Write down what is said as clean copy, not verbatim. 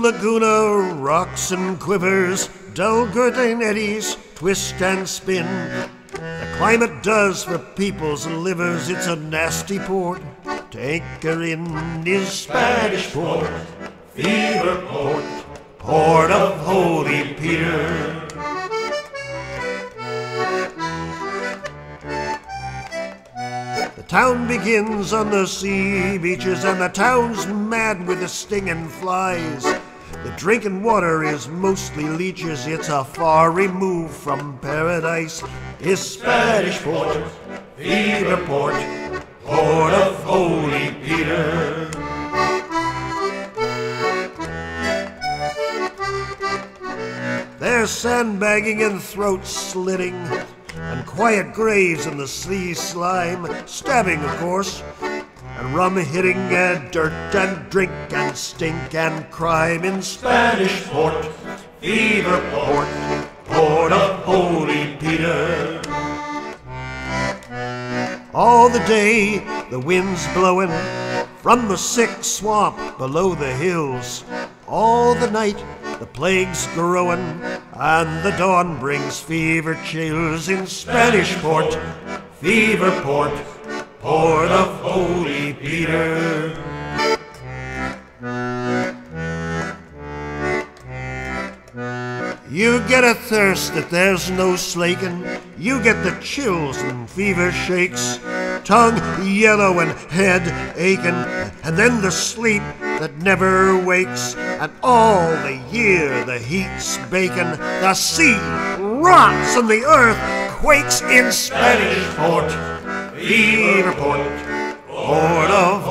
Laguna rocks and quivers, dull gurgling eddies twist and spin. The climate does for people's livers, it's a nasty port to anchor in. Is Spanish Port, fever port, port of Holy Peter. The town begins on the sea beaches, and the town's mad with the stinging flies. The drinking water is mostly leeches, it's a far remove from paradise. Is Spanish Port, fever port, port of Holy Peter. There's sandbagging and throat slitting, and quiet graves in the sea slime, stabbing of course, and rum hitting, and dirt and drink and stink and crime. In Spanish Port, fever port, port of Holy Peter. All the day the wind's blowing from the sick swamp below the hills. All the night the plague's growing, and the dawn brings fever chills. In Spanish Port, fever port, port of Holy Peter. You get a thirst that there's no slaking, you get the chills and fever shakes, tongue yellow and head aching, and then the sleep that never wakes. And all the year the heat's baking, the sea rots and the earth quakes. In Spanish Port, fever port, port of